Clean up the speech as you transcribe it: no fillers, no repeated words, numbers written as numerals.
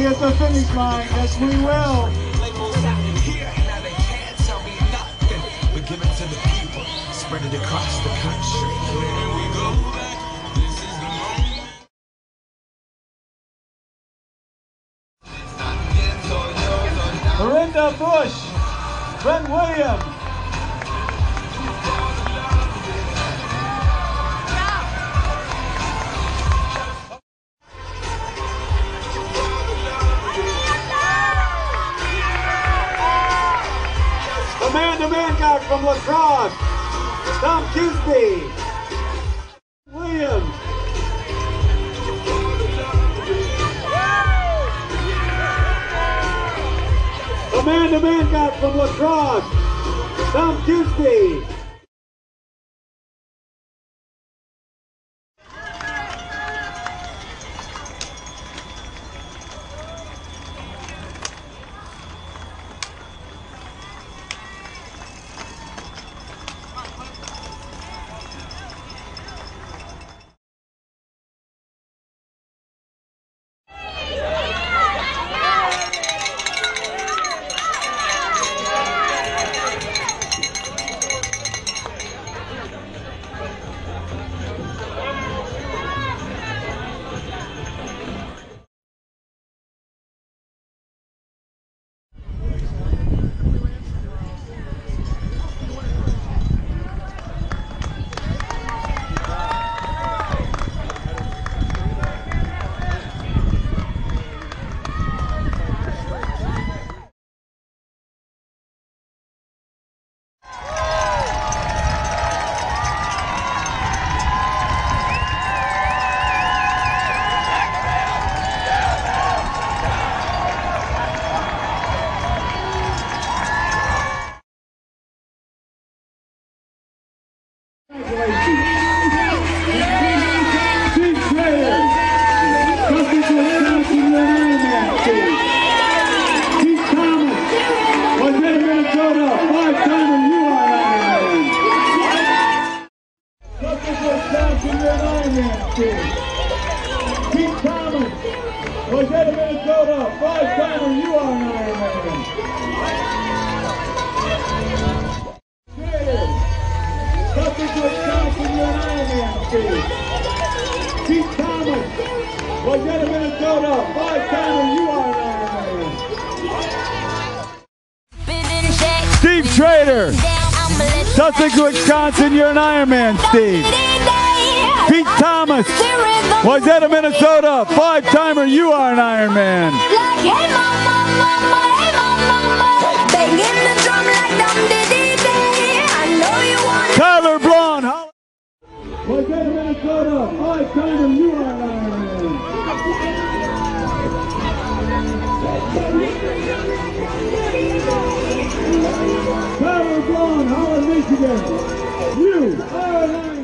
be at the finish line. Yes, we will. Labels out here, now they can't tell me nothing. We give it to the people, spread it across the country. Here we go back. This is the moment. Miranda Bush, Brent Williams. Amanda Mancock from La Crosse, Tom Kisby, Williams. Amanda Mancock from La Crosse, Tom Kisby. Pete Thomas was out of Minnesota, 5-timer, you are an Ironman. Suffolk, Wisconsin, you're an Ironman, Steve. Pete Thomas was out of Minnesota, 5-timer, you are an Ironman. Steve Trader, Suffolk, Wisconsin, you're an Ironman, Steve. Pete Thomas was out of Minnesota, 5-timer, you are an Ironman. Tyler Braun was out of Minnesota, 5-timer, you are an Ironman. Tyler Braun, Holland, Michigan, you are an Ironman.